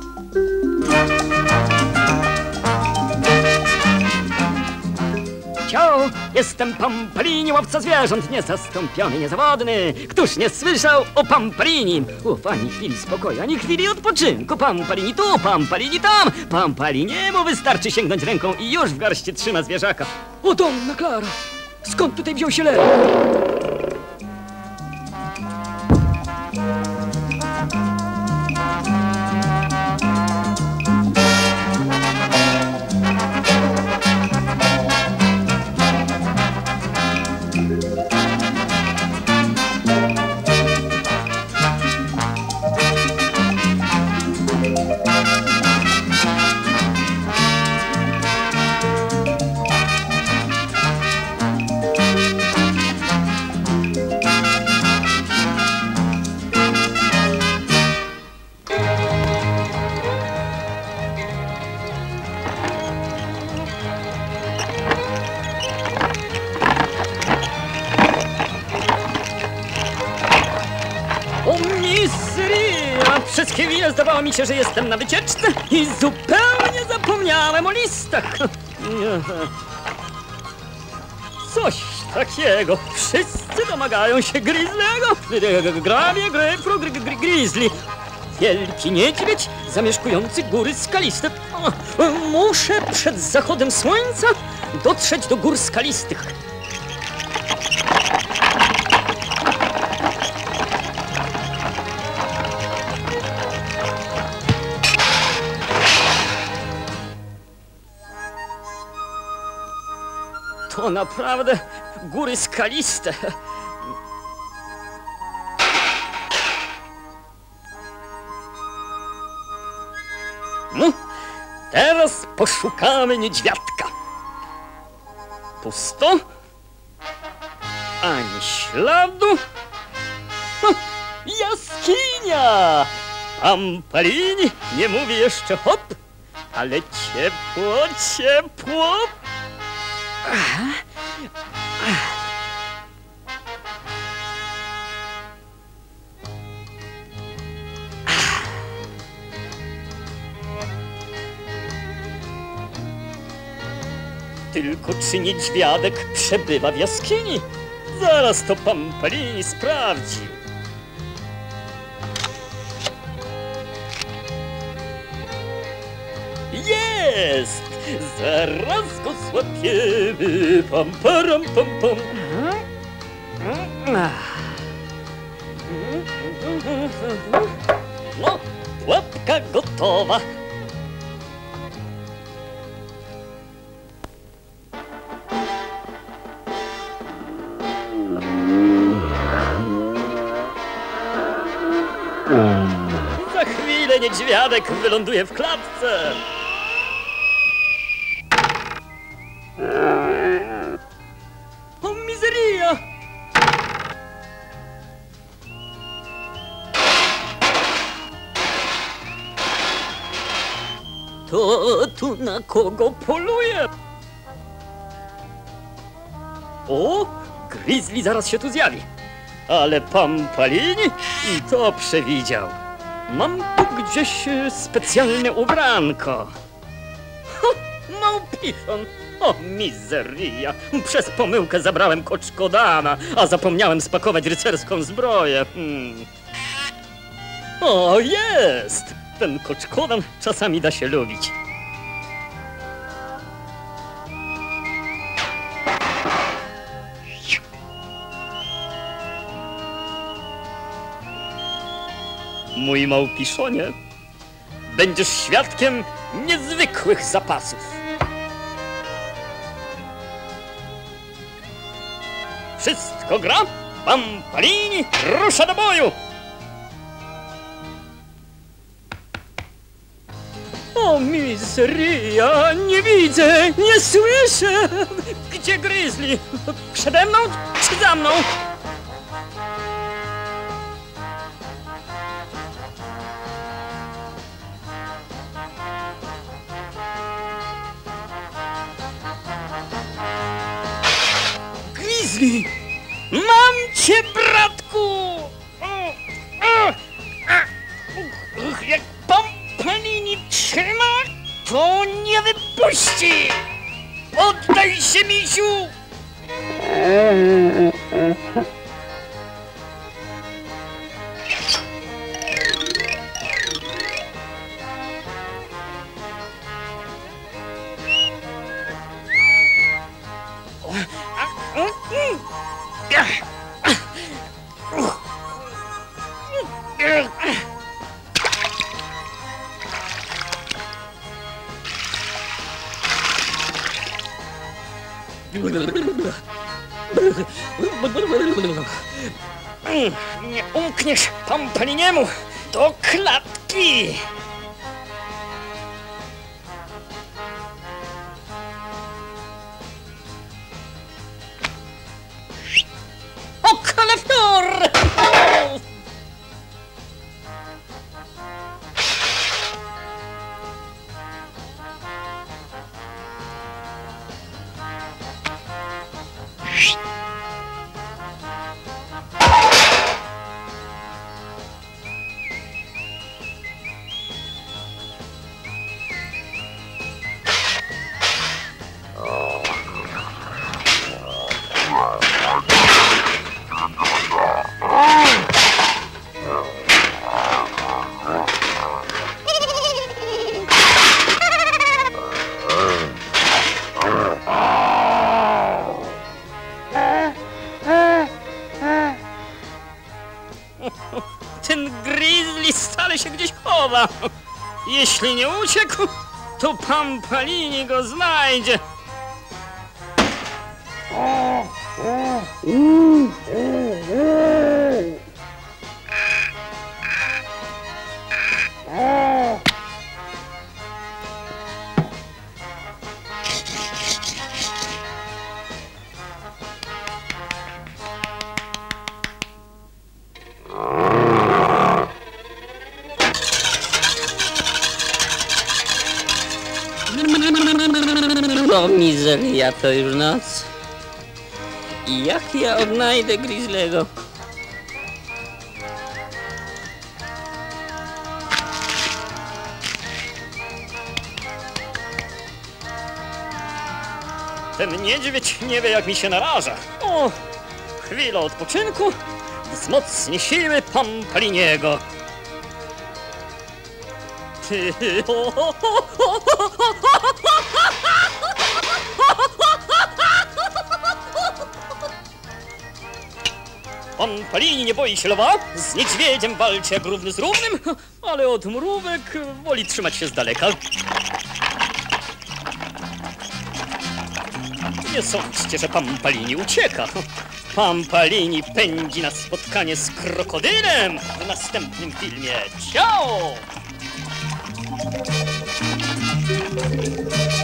Ciao, jestem Pampolini, łowca zwierząt, niezastąpiony, niezawodny. Któż nie słyszał o Pampolini? Uf, ani chwili spokoju, ani chwili odpoczynku. Pampolini tu, Pampolini tam. Pampoliniemu wystarczy sięgnąć ręką i już w garści trzyma zwierzaka. O, Donna Clara! Skąd tutaj wziął się lew? Przez chwilę zdawało mi się, że jestem na wycieczce i zupełnie zapomniałem o listach. Coś takiego. Wszyscy domagają się Grizzly'ego. Grabie, grejpfrut, Grizzly. Wielki niedźwiedź zamieszkujący góry skaliste. Muszę przed zachodem słońca dotrzeć do gór skalistych. To naprawdę góry skaliste. No, teraz poszukamy niedźwiadka. Pusto. Ani śladu. Jaskinia! Pampolini nie mówi jeszcze hop, ale ciepło, ciepło. Tylko czy niedźwiadek przebywa w jaskini? Zaraz to Pampolini sprawdzi. Jest! Zaraz go złapiemy. Pam, param, pam, pam. No, łapka gotowa. Za chwilę niedźwiadek wyląduje w klatce. O, miseria! To tu na kogo poluje? O, Grizzly zaraz się tu zjawi. Ale Pampolini i to przewidział. Mam tu gdzieś specjalne ubranko. Małpiszon! O, miseria! Przez pomyłkę zabrałem koczkodana, a zapomniałem spakować rycerską zbroję. O, jest! Ten koczkodan czasami da się lubić. Mój małpiszonie, będziesz świadkiem niezwykłych zapasów. Wszystko gra? Pampolini rusza do boju! O, miseria! Nie widzę, nie słyszę! Gdzie Grizzly? Przede mną czy za mną? Grizzly! Mam cię, bratku! Jak Pampolini Pampolini trzyma, to nie wypuści! Poddaj się, misiu! Nie umkniesz Pampoliniemu do klatki! O, kalafior! Ten grizzly stale się gdzieś chowa. Jeśli nie uciekł, to Pampolini go znajdzie. O mizeria, to już noc. I jak ja odnajdę Grizzly'ego? Ten niedźwiedź nie wie, jak mi się naraża. O, chwila odpoczynku wzmocni siły Pampoliniego. Pampolini nie boi się lwa, z niedźwiedziem walczy jak równy z równym, ale od mrówek woli trzymać się z daleka. Nie sądźcie, że Pampolini ucieka. Pampolini pędzi na spotkanie z krokodylem w następnym filmie. Ciao!